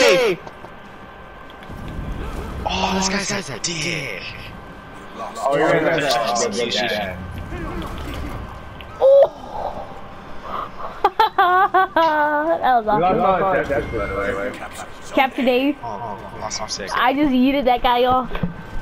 safe! Oh, this guy's a dick. Oh, you're gonna that. Oh! That was awesome. Captain Dave. Oh, I'm sick. I just yeeted that guy off.